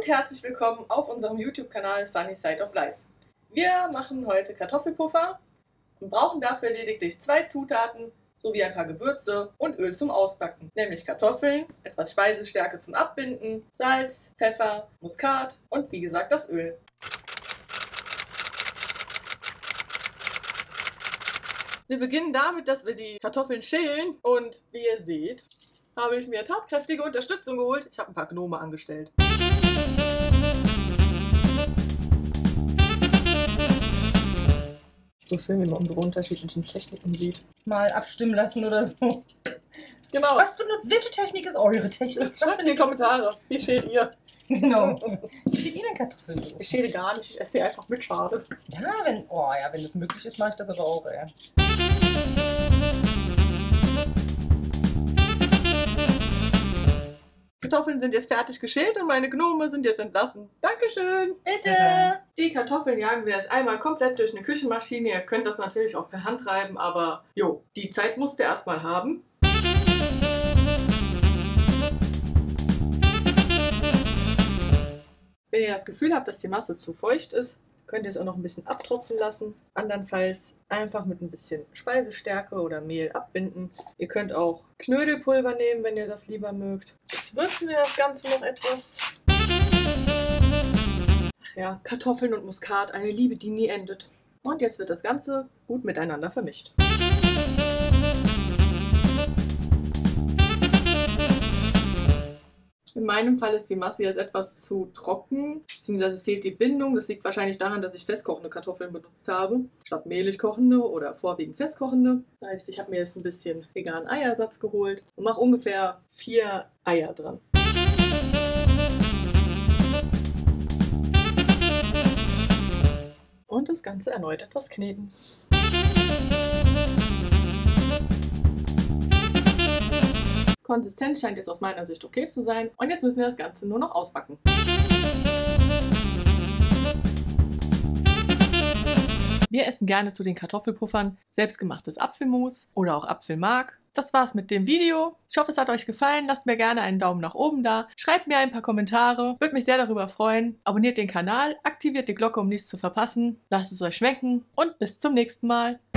und herzlich willkommen auf unserem YouTube-Kanal Sunny Side of Life. Wir machen heute Kartoffelpuffer und brauchen dafür lediglich 2 Zutaten sowie ein paar Gewürze und Öl zum Ausbacken, nämlich Kartoffeln, etwas Speisestärke zum Abbinden, Salz, Pfeffer, Muskat und wie gesagt das Öl. Wir beginnen damit, dass wir die Kartoffeln schälen und wie ihr seht, habe ich mir tatkräftige Unterstützung geholt. Ich habe ein paar Gnome angestellt. So schön, wie man unsere unterschiedlichen Techniken sieht. Mal abstimmen lassen oder so. Genau. Welche Technik ist eure Technik? Schreibt in die Kommentare. Wie schält ihr? Genau. Wie schält ihr denn Kartoffeln so? Ich schäle gar nicht. Ich esse die einfach mit Schale. Ja, wenn das möglich ist, mache ich das aber auch, ey. Kartoffeln sind jetzt fertig geschält und meine Gnome sind jetzt entlassen. Dankeschön. Bitte. Die Kartoffeln jagen wir erst einmal komplett durch eine Küchenmaschine. Ihr könnt das natürlich auch per Hand reiben, aber jo, die Zeit musst ihr erstmal haben. Wenn ihr das Gefühl habt, dass die Masse zu feucht ist, könnt ihr es auch noch ein bisschen abtropfen lassen. Andernfalls einfach mit ein bisschen Speisestärke oder Mehl abbinden. Ihr könnt auch Knödelpulver nehmen, wenn ihr das lieber mögt. Jetzt würzen wir das Ganze noch etwas. Ach ja, Kartoffeln und Muskat, eine Liebe, die nie endet. Und jetzt wird das Ganze gut miteinander vermischt. In meinem Fall ist die Masse jetzt etwas zu trocken, beziehungsweise es fehlt die Bindung. Das liegt wahrscheinlich daran, dass ich festkochende Kartoffeln benutzt habe, statt mehlig kochende oder vorwiegend festkochende. Das heißt, ich habe mir jetzt ein bisschen veganen Eiersatz geholt und mache ungefähr 4 Eier dran. Und das Ganze erneut etwas kneten. Konsistenz scheint jetzt aus meiner Sicht okay zu sein. Und jetzt müssen wir das Ganze nur noch ausbacken. Wir essen gerne zu den Kartoffelpuffern selbstgemachtes Apfelmus oder auch Apfelmark. Das war's mit dem Video. Ich hoffe, es hat euch gefallen. Lasst mir gerne einen Daumen nach oben da. Schreibt mir ein paar Kommentare. Würde mich sehr darüber freuen. Abonniert den Kanal, aktiviert die Glocke, um nichts zu verpassen. Lasst es euch schmecken und bis zum nächsten Mal.